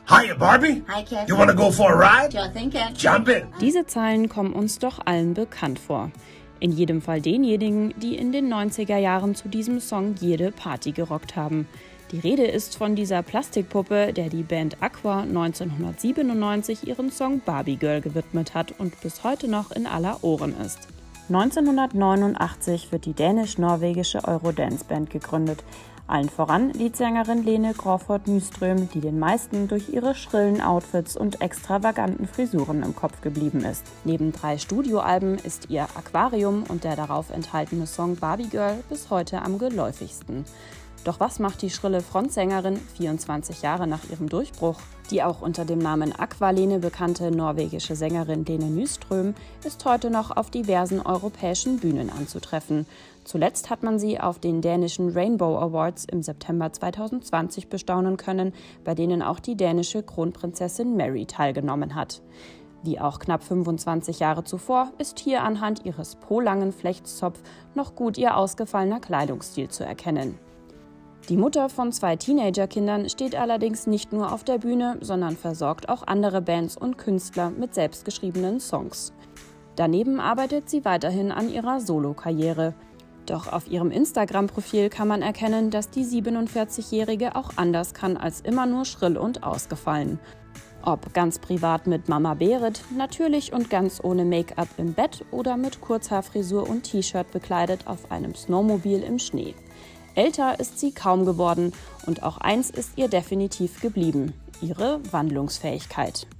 Hiya, Barbie. Hi, Kevin. You wanna go for a ride? Sure thing, Kev. Jump in. Diese Zeilen kommen uns doch allen bekannt vor. In jedem Fall denjenigen, die in den 90er Jahren zu diesem Song jede Party gerockt haben. Die Rede ist von dieser Plastikpuppe, der die Band Aqua 1997 ihren Song Barbie Girl gewidmet hat und bis heute noch in aller Ohren ist. 1989 wird die dänisch-norwegische Eurodance-Band gegründet. Allen voran Leadsängerin Lene Crawford Nyström, die den meisten durch ihre schrillen Outfits und extravaganten Frisuren im Kopf geblieben ist. Neben 3 Studioalben ist ihr Aquarium und der darauf enthaltene Song Barbie Girl bis heute am geläufigsten. Doch was macht die schrille Frontsängerin 24 Jahre nach ihrem Durchbruch? Die auch unter dem Namen Aqualene bekannte norwegische Sängerin Lene Nyström ist heute noch auf diversen europäischen Bühnen anzutreffen. Zuletzt hat man sie auf den dänischen Rainbow Awards im September 2020 bestaunen können, bei denen auch die dänische Kronprinzessin Mary teilgenommen hat. Wie auch knapp 25 Jahre zuvor ist hier anhand ihres polangen Flechtszopf noch gut ihr ausgefallener Kleidungsstil zu erkennen. Die Mutter von 2 Teenagerkindern steht allerdings nicht nur auf der Bühne, sondern versorgt auch andere Bands und Künstler mit selbstgeschriebenen Songs. Daneben arbeitet sie weiterhin an ihrer Solokarriere. Doch auf ihrem Instagram-Profil kann man erkennen, dass die 47-Jährige auch anders kann als immer nur schrill und ausgefallen. Ob ganz privat mit Mama Berit, natürlich und ganz ohne Make-up im Bett oder mit Kurzhaarfrisur und T-Shirt bekleidet auf einem Snowmobil im Schnee. Älter ist sie kaum geworden und auch eins ist ihr definitiv geblieben: ihre Wandlungsfähigkeit.